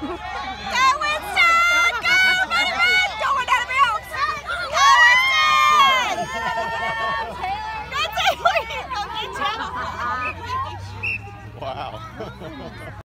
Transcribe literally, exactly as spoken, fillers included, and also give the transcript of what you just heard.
Go, Winston! Go, Winston! Don't run out of bounds! Go, Winston! Go, Taylor! Go, get you! Wow.